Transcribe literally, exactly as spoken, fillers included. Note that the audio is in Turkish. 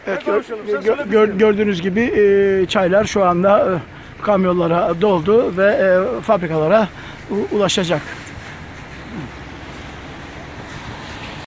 Evet, gör, gör, gör, gördüğünüz gibi e, çaylar şu anda e, kamyonlara doldu ve e, fabrikalara u, ulaşacak.